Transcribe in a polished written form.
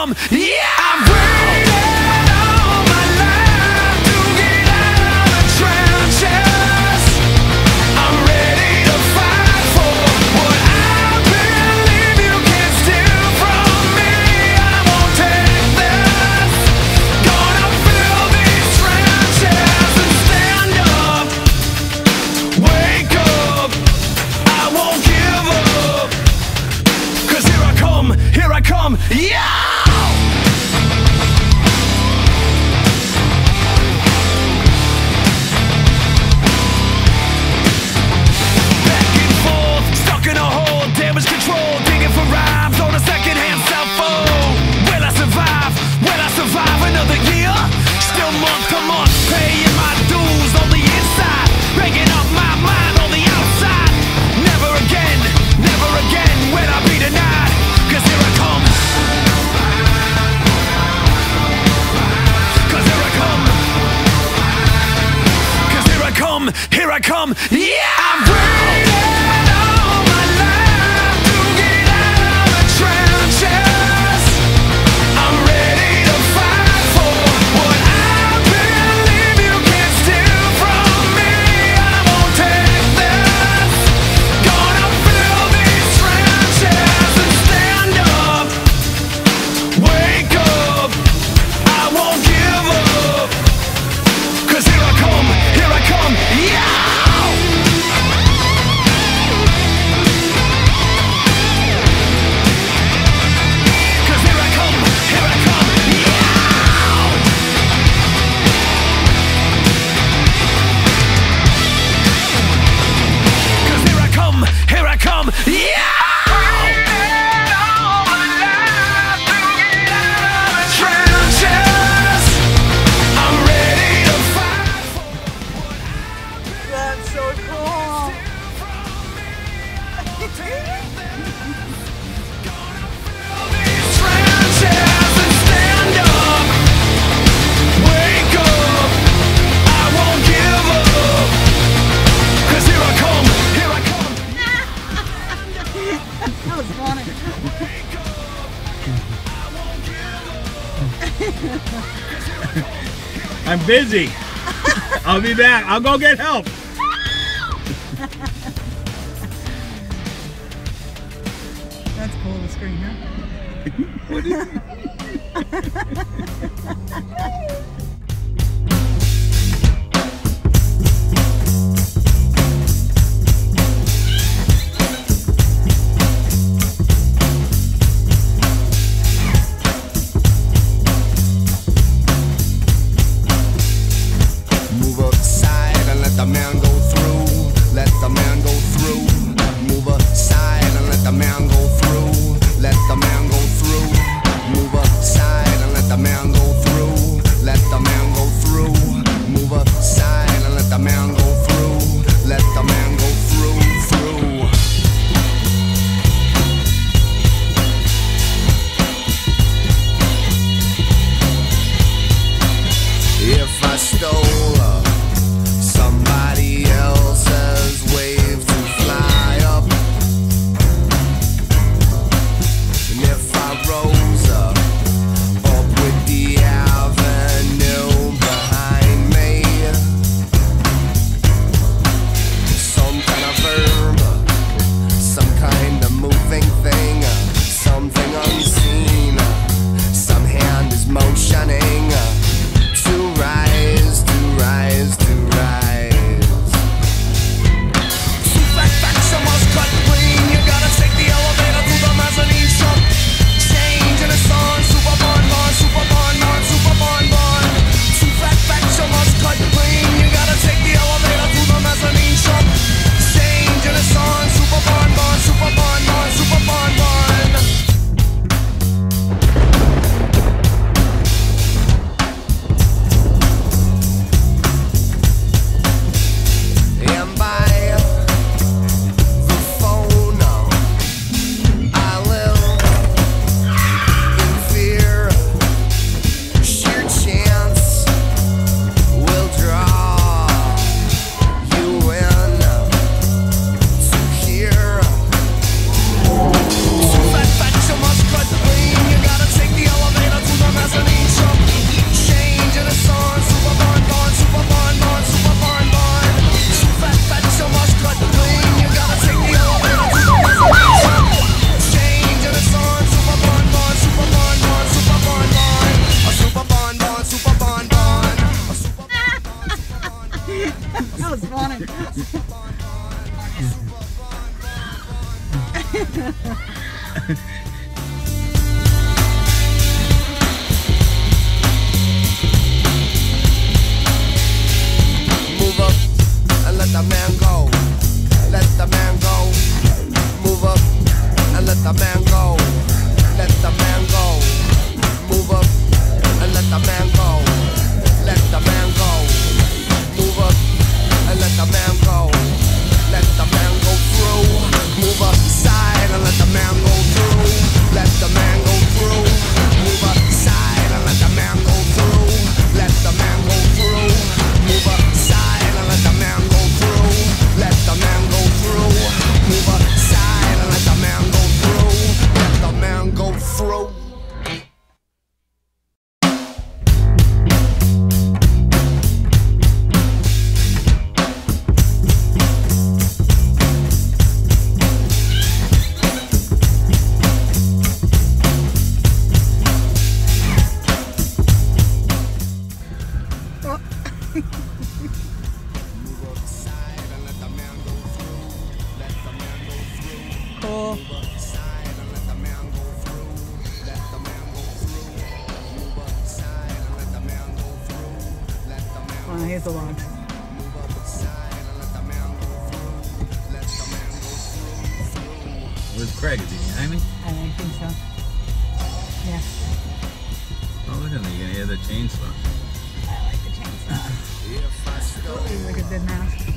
come, yeah! I've waited all my life to get out of the trenches. I'm ready to fight for what I believe you can steal from me. I won't take this. Gonna fill these trenches and stand up. Wake up. I won't give up. 'Cause here I come, yeah! Here I come, yeah! I've waited all my life to get out of the trenches. I'm ready to fight for what I believe you can steal from me. I won't take this. Gonna fill these trenches and stand up. Wake up. I won't give up. 'Cause here I come, yeah! I'm busy. I'll be back. I'll go get help. That's cool, the screen, huh? What is Let the man go through. Let the man go through. Move aside and let the man go through. Let the man go through. Move aside and let the man Move up and let the man go. Let the man go. Move up and let the man go. Let the man go. Move up and let the man go. Let the man go. Move up and let the man go. Let the man go through. Move up side and let the man go through. Let the man go through. Move up side and let the man go through. Let the man go through. Move up side and let the man go through. Let the man go through. Move up side and let the man go through. Let the man go through. Cool. Oh, here's the log. Where's Craig? Is he behind me? I think so. Yeah. Oh, look at me. You can hear the chainsaw. I like the chainsaw. Ooh, look at the mask.